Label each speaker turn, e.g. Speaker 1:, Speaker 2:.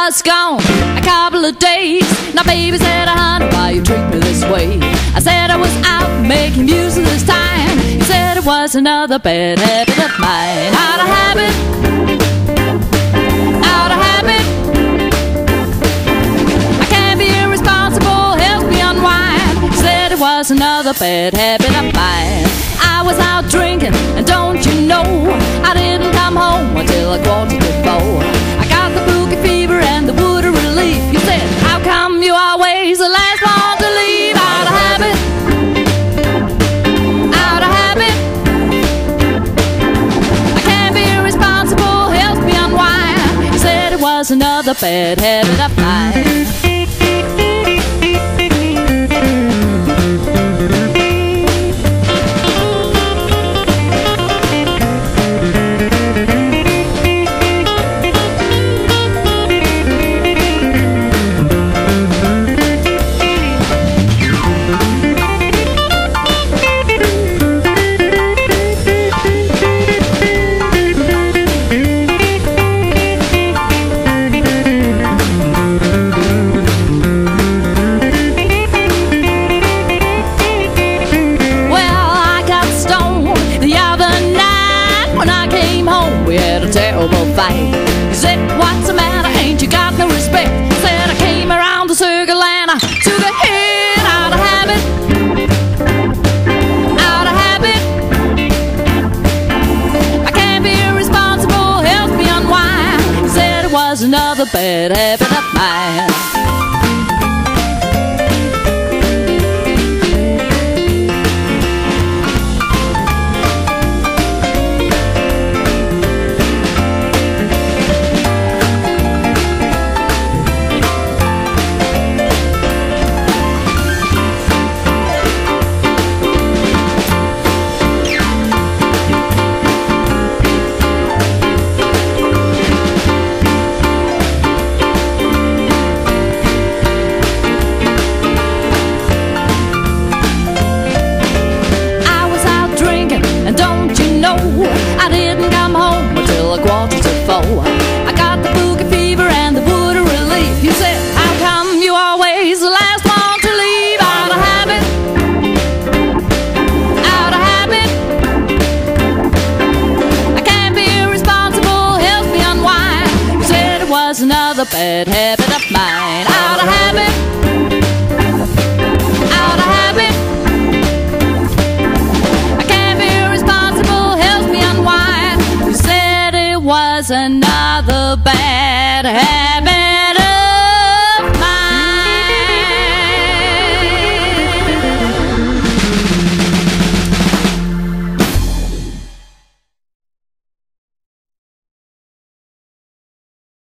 Speaker 1: was gone a couple of days. Now baby said, honey, why you treat me this way? I said I was out making music this time. He said it was another bad habit of mine. Out of habit, out of habit. I can't be irresponsible, help me unwind. He said it was another bad habit of mine. I was out drinking, and don't you know, I didn't come home until a quarter to 4. I got the boogie fever and the water relief. You said, how come you always the last one to leave? Out of habit, out of habit. I can't be irresponsible, help me unwind. You said it was another bad habit of mine. Fight. He said, what's the matter? Ain't you got no respect? I said, I came around the circle and I took a hit. Out of habit, out of habit. I can't be irresponsible, help me unwind. He said it was another bad habit of mine. I didn't come home until a quarter to 4. I got the boogie fever and the water relief. You said, how come you always the last one to leave? Out of habit, out of habit. I can't be irresponsible, help me unwind. You said it was another bad habit of mine. Out of habit, out of habit. Was another bad habit.